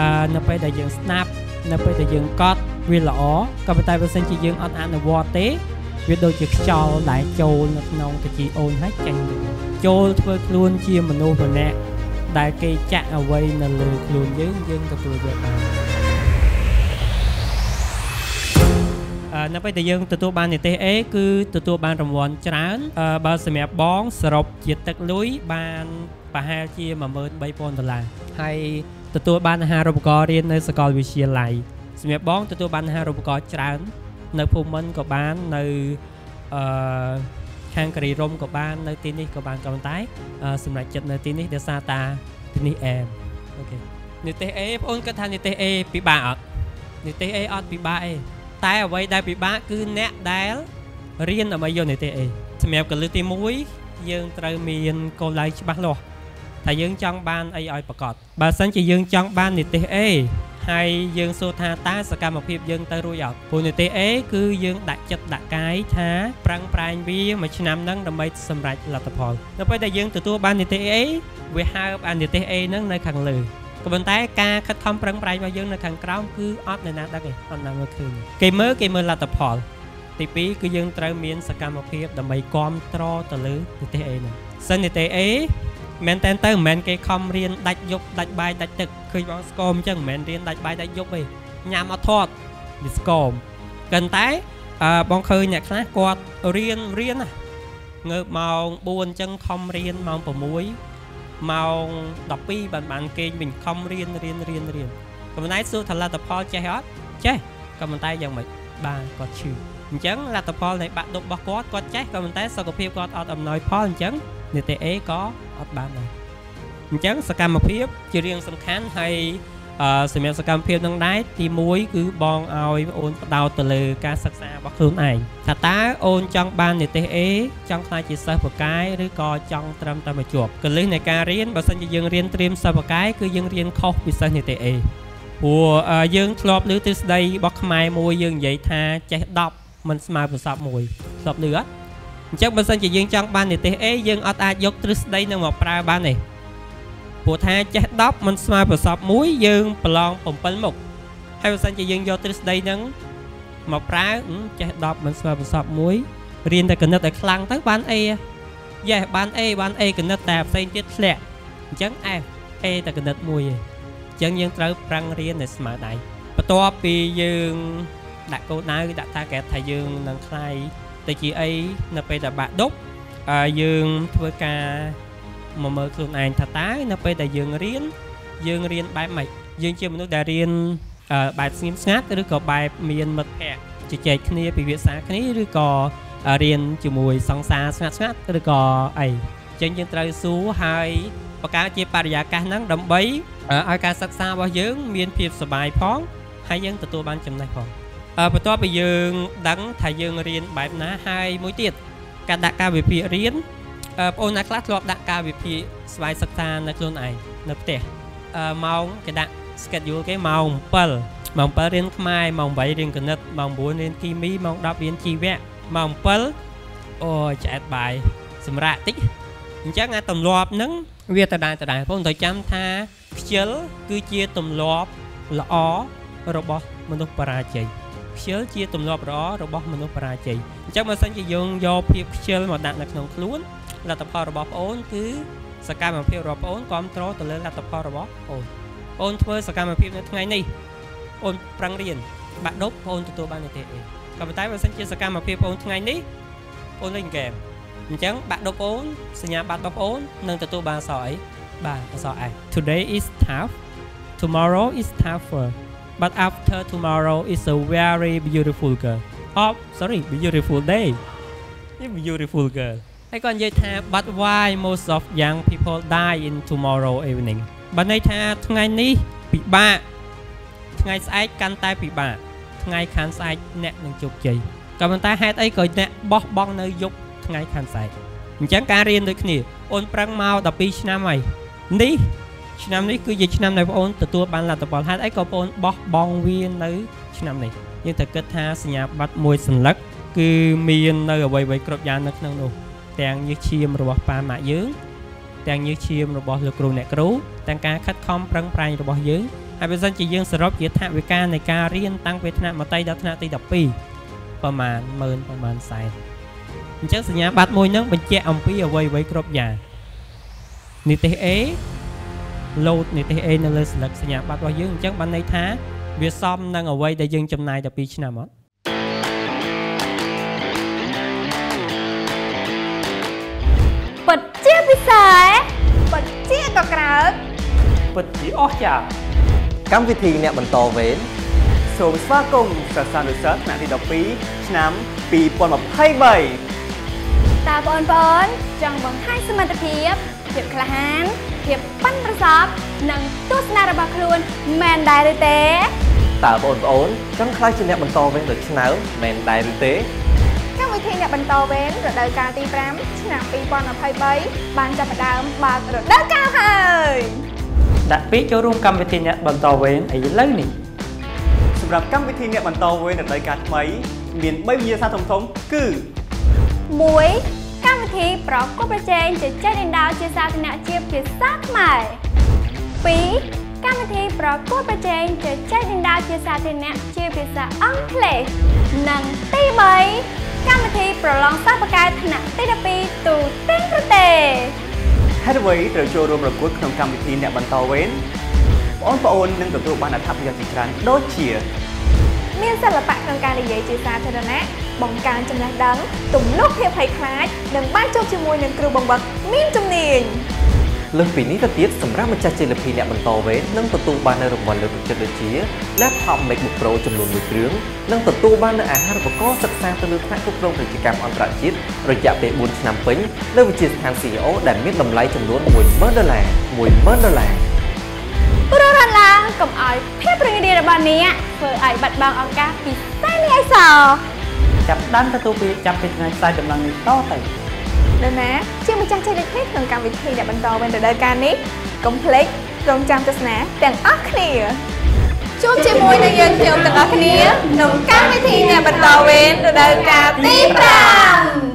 នៅពេលដែលយើងស្ដាប់នៅពេលដែលយើងកត់វាល្អក៏ប៉ុន្តែបើសិនជាយើងអត់អនុវត្តទេវាដូចជាខ្យល់ដែលចូលនៅក្នុងកាជីអូនហើយចេញចូលធ្វើខ្លួនជាមនុស្សម្នាក់ដែលគេចាក់អ្វីនៅលើខ្លួនយើងទទួលយកបាននៅពេលដែលយើងទទួលបាននិទេស A គឺទទួលបានរង្វាន់ច្រើនបើសម្រាប់បងសរុបជាទឹកលុយបានប្រហែលជា$13,000ហើយទទួលបានអាហារូបករណ៍រៀននៅសាកលវិទ្យាល័យសម្រាប់បងទទួលបានអាហារូបករណ៍ច្រើននៅភូមិន្ទក៏បាននៅខាងការីរំក៏បាននៅទីនេះក៏បានក៏ប៉ុន្តែសម្រាប់ចិត្តនៅទីនេះដោយសារតាទីនេះអែមអូខេនិទេស A បងអូនគិតថានិទេស A ពិបាកអត់និទេស A អត់ពិបាកទេតែអ្វីដែលពិបាកគឺអ្នកដែលរៀនដើម្បីយកនិទេស A សម្រាប់កលឹះទី1យើងត្រូវមានគោលដៅច្បាស់លាស់ថាយើងចង់បានអីឲ្យប្រកបបើសិនជាយើងចង់បាននិទេស A ហើយយើងសួរថាតើសកម្មភាពយើងទៅរួចអត់ព្រោះនិទេស A គឺយើងដាក់ចិត្តដាក់កាយថាប្រឹងប្រែងវាមួយឆ្នាំហ្នឹងដើម្បីសម្រេចលទ្ធផលនៅពេលដែលយើងទទួលបាននិទេស A វាហើបអានិទេស A ហ្នឹងនៅខាងលើក៏ប៉ុន្តែការខិតខំប្រឹងប្រែងរបស់យើងនៅខាងក្រោមគឺអត់អ្នកណាដឹងទេអត់ណាមើលឃើញគេមើលលទ្ធផលទី2គឺយើងត្រូវមានសកម្មភាពដើម្បីគ្រប់គ្រងទៅលើនិទេស A ហ្នឹងសិននិទេស A មែនតើមិនមែនគេខំរៀនដាច់យប់ដាច់បាយដាច់ទឹកឃើញបងស្គមអញ្ចឹងមិនមែនរៀនដាច់បាយដាច់យប់ទេញ៉ាំអត់ធាត់វាស្គមប៉ុន្តែបងឃើញអ្នកខ្លះគាត់រៀនណាងើបម៉ោង4អញ្ចឹងខំរៀនម៉ោង6ម៉ោង12បានគេវិញខំរៀនក៏ប៉ុន្តែសួរថាលទ្ធផលចេះអត់ចេះក៏ប៉ុន្តែយ៉ាងម៉េចបាទគាត់ឈឺអញ្ចឹងលទ្ធផលនៃបាក់ឌុបរបស់គាត់ចេះក៏ប៉ុន្តែសុខភាពគាត់អត់អំណោយផលអញ្ចឹងនិទេស A ក៏អត់បានដែរអញ្ចឹងសកម្មភាពជារឿងសំខាន់ហើយសម្រាប់សកម្មភាពនឹងដែរទី1គឺបងឲ្យអូនផ្ដោតទៅលើការសិក្សារបស់ខ្លួនឯងថាតើអូនចង់បាននិទេស A ចង់ខ្លាចជាសិស្សបកាយឬក៏ចង់ត្រឹមតែមកជាប់កលិះនៃការរៀនបើសិនជាយើងរៀនត្រៀមសិស្សបកាយគឺយើងរៀនខុសពីសិស្សនិទេស A ព្រោះយើងធ្លាប់ឮទ្រឹស្ដីរបស់ខ្មែរមួយយើងនិយាយថាចេះ10មិនស្មើប្រសព1ធ្លាប់ឮអត់អញ្ចឹងបើសិនជាយើងចង់បាននិទេស A យើងអត់អាចយកទ្រឹស្ដីនឹងមកប្រើបានទេព្រោះថាចេះ10មិនស្មើប្រសព1យើងប្រឡង7មុខហើយបើសិនជាយើងយកទ្រឹស្ដីនឹងមកប្រើចេះ10មិនស្មើប្រសព1រៀនតែគណិតឲ្យខ្លាំងទៅបាន A យេបាន A គណិតតែផ្សេងទៀតធ្លាក់អញ្ចឹង F A តែគណិត1ឯងអញ្ចឹងយើងត្រូវប្រឹងរៀនឲ្យស្មើដៃបន្ទាប់ពីយើងដាក់គោលដៅដាក់ target ថាយើងនឹងខ្លាយទៅជាអីនៅពេលដែលបាក់ឌុបយើងធ្វើការមកមើលខ្លួនឯងថាតើនៅពេលដែលយើងរៀនបែបម៉េចយើងជាមនុស្សដែលរៀនបែបស្ងៀមស្ងាត់ឬក៏បែបមានមិត្តភ័ក្តិជជែកគ្នាពិភាក្សាគ្នាឬក៏រៀនជាមួយសង្សារស្ងាត់ឬក៏អីអញ្ចឹងយើងត្រូវសួរហើយបង្កើតជាបរិយាកាសហ្នឹងដើម្បីឲ្យការសិក្សារបស់យើងមានភាពសុបាយផងហើយយើងទទួលបានចំណេះផងបន្ទាប់ពីយើងដឹងថាយើងរៀនបែបណាហើយមួយទៀតការដាក់ការវិភាគរៀនបងប្អូនអ្នកខ្លះធ្លាប់ដាក់ការវិភាគស្វ័យសិក្សានៅខ្លួនឯងនៅផ្ទះម៉ោងគេដាក់ schedule គេម៉ោង7ម៉ោង7រៀនខ្មែរម៉ោង8រៀនគណិតម៉ោង9រៀនគីមីម៉ោង10រៀនជីវៈម៉ោង7អូយឆ្អែតបាយសម្រាប់តិចអញ្ចឹងអាទម្លាប់ហ្នឹងវាដដែលបងប្អូនត្រូវចាំថាខ្ជិលគឺជាទម្លាប់ល្អរបស់មនុស្សបរាជ័យខ្ជិលជាទម្លាប់ល្អរបស់មនុស្សបរាជ័យអញ្ចឹងបើសិនជាយើងយកភាពខ្ជិលមកដាក់នៅក្នុងខ្លួនលទ្ធផលរបស់បងប្អូនគឺសកម្មភាពរបស់បងប្អូនគ្រប់គ្រងទៅលើលទ្ធផលរបស់បងប្អូនធ្វើសកម្មភាពនៅថ្ងៃនេះបងប្អូនប្រឹងរៀនបាក់ឌុបបងប្អូនទទួលបាននិទេស A ក៏ប៉ុន្តែបើសិនជាសកម្មភាពបងប្អូនថ្ងៃនេះបងប្អូនលេងហ្គេមអញ្ចឹងបាក់ឌុបបងប្អូនសញ្ញាបត្ររបស់បងប្អូននឹងទទួលបានអក្សរអីបាទអក្សរ A Today is tough tomorrow is tougher but after tomorrow is a very beautiful girl beautiful day beautiful girl ហើយក៏និយាយថា but why most of young people die in tomorrow evening បើន័យថាថ្ងៃនេះពិបាកថ្ងៃស្អែកកាន់តែពិបាកថ្ងៃខាងស្អែកអ្នកនឹងជោគជ័យក៏ប៉ុន្តែហេតុអីក៏អ្នកបោះបង់នៅយប់ថ្ងៃខាងស្អែកអញ្ចឹងការរៀនដូចគ្នាអូនប្រឹងមក12ឆ្នាំហើយនេះឆ្នាំនេះគឺជាឆ្នាំដែលបងប្អូនទទួលបានលទ្ធផលហេតុអីក៏បងប្អូនបោះបង់វានៅឆ្នាំនេះយើងត្រូវគិតថាសញ្ញាបត្រមួយសន្លឹកគឺមាននៅអ្វីៗគ្រប់យ៉ាងនៅក្នុងនោះទាំងញើសឈាមរបស់ប៉ាម៉ាក់យើងទាំងញើសឈាមរបស់លោកគ្រូអ្នកគ្រូទាំងការខិតខំប្រឹងប្រែងរបស់យើងហើយបើសិនជាយើងសរុបជាថវិកានៃការរៀនតាំងពីថ្នាក់មត្តេយ្យដល់ថ្នាក់ទី12ប្រមាណ10000ប្រមាណសែនអញ្ចឹងសញ្ញាបត្រមួយហ្នឹងបញ្ជាក់អំពីអ្វីៗគ្រប់យ៉ាងនីតិ A លោតនីតិ A នៅលើស្លឹកសញ្ញាបត្ររបស់យើងអញ្ចឹងបានន័យថាវាសមនឹងអ្វីដែលយើងចំណាយ12ឆ្នាំអត់ពិតជាពិសេសពិតជាកក្រើកពិតជាអស្ចារ្យកម្មវិធីអ្នកបន្តវេនសូមស្វាគមន៍សិស្សានុសិស្សថ្នាក់ទី12ឆ្នាំ2023 តើបងប្អូនចង់បង្ហាញសមត្ថភាពភាពក្លាហានភាពប៉ិនប្រសប់និងទស្សនៈរបស់ខ្លួនមែនដែរឬទេតើបងប្អូនចង់ខ្លាចជាអ្នកបន្តវេនដ៏ឆ្នើមមែនដែរឬទេកម្មវិធីអ្នកបន្តវេនរដូវកាលទី5ឆ្នាំ2023បានចាប់ផ្ដើមបើករដូវកាលហើយដាក់ពាក្យចូលរួមកម្មវិធីអ្នកបន្តវេនឥឡូវនេះសម្រាប់កម្មវិធីអ្នកបន្តវេនរដូវកាលថ្មីមាន3វិញ្ញាសាធំគឺ 1កម្មវិធីប្រកួតប្រជែងជជែកដេញដោលជាសាធារណៈជាភាសាខ្មែរ2កម្មវិធីប្រកួតប្រជែងជជែកដេញដោលជាសាធារណៈជាភាសាអង់គ្លេសនិងទី3កម្មវិធីប្រឡងសិស្សបកែថ្នាក់ទី12ទូទាំងប្រទេសហេតុអ្វីត្រូវចូលរួមប្រកួតក្នុងកម្មវិធីអ្នកបន្តវេនបងប្អូននឹងទទួលបានអត្ថប្រយោជន៍ជាច្រើនដូចជាមានសិល្បៈក្នុងការនិយាយជាសាធារណៈបង្កើនចំណេះដឹងទំនុកភាពភ័យខ្លាចនិងបានជួបជាមួយនឹងគ្រូបង្វឹកមានជំនាញលើសពីនេះទៅទៀតសម្រាប់ម្ចាស់ជលភីអ្នកបន្តវេននឹងទទួលបាននូវរង្វាន់លើកទឹកចិត្តដូចជា Laptop MacBook Pro ចំនួន1គ្រឿងនិងទទួលបាននូវអាហារូបករណ៍សិក្សាទៅលើថ្នាក់គ្រប់គ្រងពាណិជ្ជកម្មអន្តរជាតិរយៈពេល4ឆ្នាំពេញនៅវិទ្យាស្ថាន CEO ដែលមានតម្លៃចំនួន$10000 ព្រោះរំឡើងកុំឲ្យភាពរងារបស់អ្នកធ្វើឲ្យបាត់បង់ឱកាសពិសេសនេះឲ្យសោះចាប់ដើមទទួលពីចាប់ពីថ្ងៃផ្សាយដំណឹងនេះតទៅដល់ណាជាម្ចាស់ជ័យលេខក្នុងកម្មវិធីដែលបន្តវេនរដូវកាលនេះកុំភ្លេចរងចាំទស្សនាទាំងអស់គ្នាជួបជាមួយនឹងយើងខ្ញុំទាំងអស់គ្នាក្នុងកម្មវិធីអ្នកបន្តវេនរដូវកាលទី5